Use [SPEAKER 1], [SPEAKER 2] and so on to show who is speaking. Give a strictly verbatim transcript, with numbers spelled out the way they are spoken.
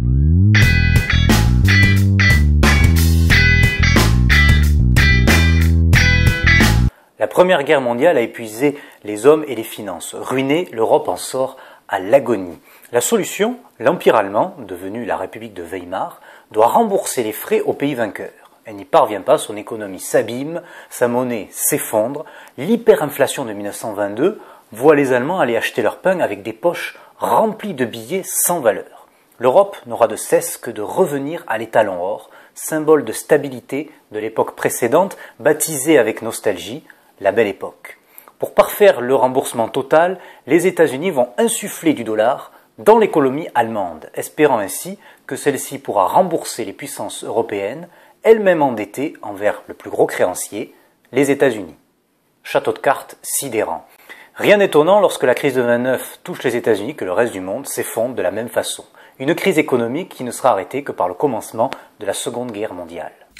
[SPEAKER 1] La Première Guerre mondiale a épuisé les hommes et les finances. Ruinée, l'Europe en sort à l'agonie. La solution, l'Empire allemand, devenu la République de Weimar, doit rembourser les frais aux pays vainqueurs. Elle n'y parvient pas, son économie s'abîme, sa monnaie s'effondre. L'hyperinflation de mille neuf cent vingt-deux voit les Allemands aller acheter leur pain avec des poches remplies de billets sans valeur. L'Europe n'aura de cesse que de revenir à l'étalon or, symbole de stabilité de l'époque précédente, baptisée avec nostalgie la Belle Époque. Pour parfaire le remboursement total, les États-Unis vont insuffler du dollar dans l'économie allemande, espérant ainsi que celle-ci pourra rembourser les puissances européennes, elles-mêmes endettées envers le plus gros créancier, les États-Unis. Château de cartes sidérant. Rien d'étonnant lorsque la crise de vingt-neuf touche les États-Unis que le reste du monde s'effondre de la même façon. Une crise économique qui ne sera arrêtée que par le commencement de la Seconde Guerre mondiale.